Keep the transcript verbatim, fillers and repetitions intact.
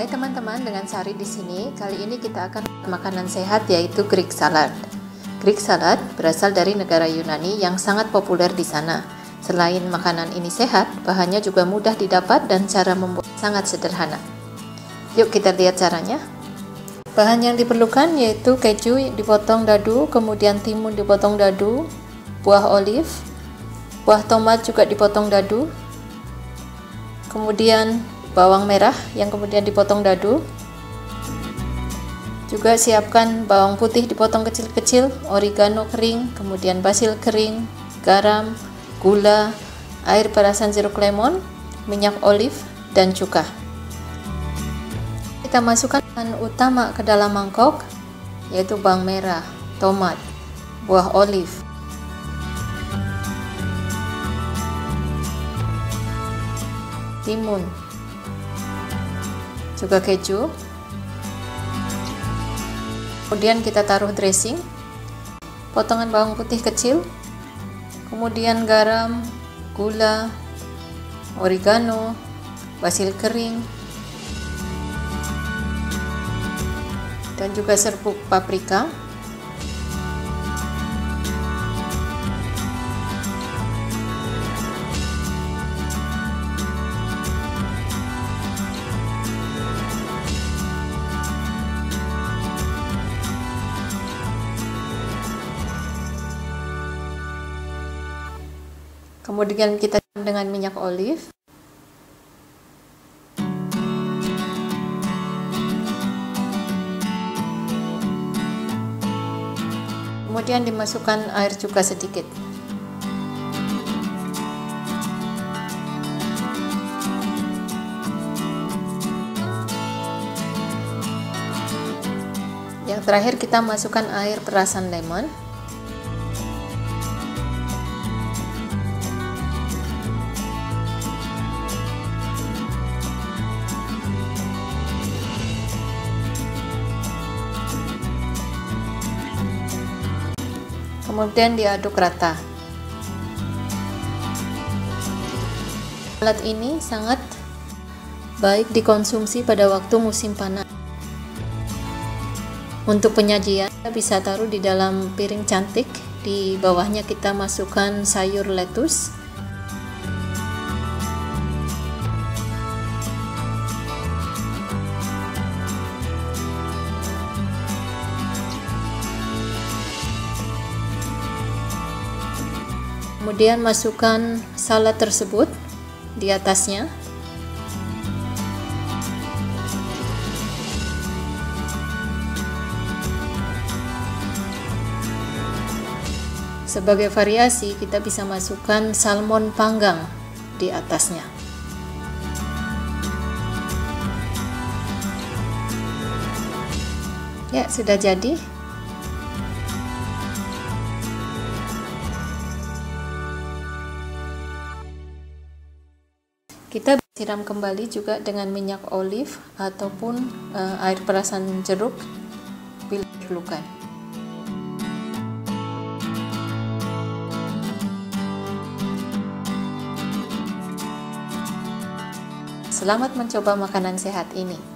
Hai teman-teman, dengan Sari di sini. Kali ini kita akan makanan sehat, yaitu Greek salad. Greek salad berasal dari negara Yunani yang sangat populer di sana. Selain makanan ini sehat, bahannya juga mudah didapat dan cara membuat sangat sederhana. Yuk kita lihat caranya. Bahan yang diperlukan yaitu keju dipotong dadu, kemudian timun dipotong dadu, buah olive, buah tomat juga dipotong dadu, kemudian bawang merah yang kemudian dipotong dadu. Juga siapkan bawang putih dipotong kecil-kecil, oregano kering, kemudian basil kering, garam, gula, air perasan jeruk lemon, minyak olive, dan cuka. Kita masukkan bahan utama ke dalam mangkok, yaitu bawang merah, tomat, buah olive, timun, juga keju. Kemudian kita taruh dressing, potongan bawang putih kecil, kemudian garam, gula, oregano, basil kering, dan juga serbuk paprika. Kemudian kita dengan minyak olive. Kemudian dimasukkan air cuka sedikit. Yang terakhir kita masukkan air perasan lemon. Kemudian diaduk rata. Salad ini sangat baik dikonsumsi pada waktu musim panas. Untuk penyajian, kita bisa taruh di dalam piring cantik. Di bawahnya kita masukkan sayur lettuce. Kemudian masukkan salad tersebut di atasnya. Sebagai variasi, kita bisa masukkan salmon panggang di atasnya. Ya, sudah jadi. Kita siram kembali juga dengan minyak olive ataupun uh, air perasan jeruk bila diperlukan. Selamat mencoba makanan sehat ini.